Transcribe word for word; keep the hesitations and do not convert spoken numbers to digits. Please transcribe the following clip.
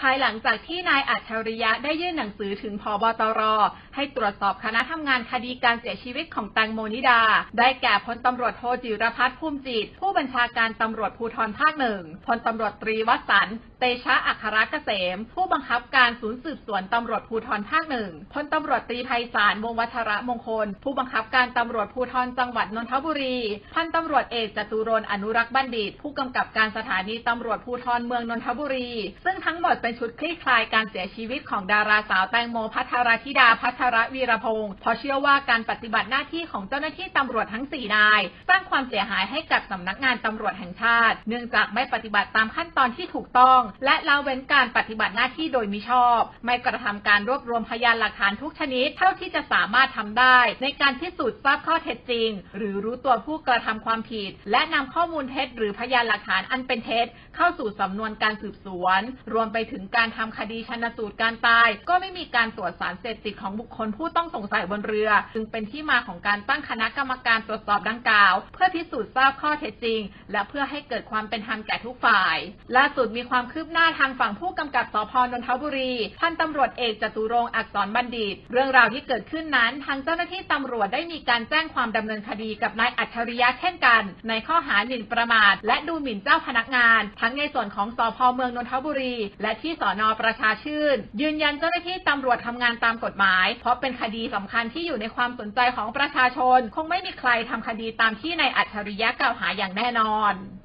ายหลังจากที่นายอัจฉริยะได้ยื่นหนังสือถึงผบ.ตร.ให้ตรวจสอบคณะทำงานคดีการเสียชีวิตของแตงโมนิดาได้แก่พลตำรวจโทจิรพัฒน์ภูมิจิตผู้บัญชาการตำรวจภูธรภาคหนึ่งพลตำรวจตรีวสันต์เตชะอัครเกษมผู้บังคับการศูนย์สืบสวนตำรวจภูธรภาคหนึ่งพลตำรวจตรีไพศาลวงศ์วัชระมงคลผู้บังคับการตำรวจภูธรจังหวัดนนทบุรีพันตำรวจเอกจตุรนต์อนุรักษ์บัณฑิตผู้กำกับการสถานีตำรวจภูธรเมืองนนทบุรีซึ่งทั้งหมดเป็นชุดคลี่คลายการเสียชีวิตของดาราสาวแตงโมภัทรธิดาภัทรวีรพงศ์เพราะเชื่อว่าการปฏิบัติหน้าที่ของเจ้าหน้าที่ตำรวจทั้งสี่นายสร้างความเสียหายให้กับสำนักงานตำรวจแห่งชาติเนื่องจากไม่ปฏิบัติตามขั้นตอนที่ถูกต้องและละเว้นการปฏิบัติหน้าที่โดยมิชอบไม่กระทำการรวบรวมพยานหลักฐานทุกชนิดเท่าที่จะสามารถทำได้ในการพิสูจน์ทราบข้อเท็จจริงหรือรู้ตัวผู้กระทำความผิดและนำข้อมูลเท็จหรือพยานหลักฐานอันเป็นเท็จเข้าสู่สำนวนการสืบสวนรวมไปถึงการทำคดีชันสูตรการตายก็ไม่มีการตรวจสารเสพติดของบุคคลผู้ต้องสงสัยบนเรือจึงเป็นที่มาของการตั้งคณะกรรมการตรวจสอบดังกล่าวเพื่อพิสูจน์ทราบข้อเท็จจริงและเพื่อให้เกิดความเป็นธรรมแก่ทุกฝ่ายล่าสุดมีความคืบหน้าทางฝั่งผู้กำกับสภ.นนทบุรีพันตำรวจเอกจตุรงค์อักษรบัณฑิตเรื่องราวที่เกิดขึ้นนั้นทางเจ้าหน้าที่ตำรวจได้มีการแจ้งความดำเนินคดีกับนายอัจฉริยะเช่นกันในข้อหาหมิ่นประมาทและดูหมิ่นเจ้าพนักงานทั้งในส่วนของสภ.เมืองนนทบุรีและที่สน.ประชาชื่นยืนยันเจ้าหน้าที่ตำรวจทำงานตามกฎหมายเพราะเป็นคดีสำคัญที่อยู่ในความสนใจของประชาชนคงไม่มีใครทำคดีตามที่นายอัจฉริยะกล่าวหาอย่างแน่นอน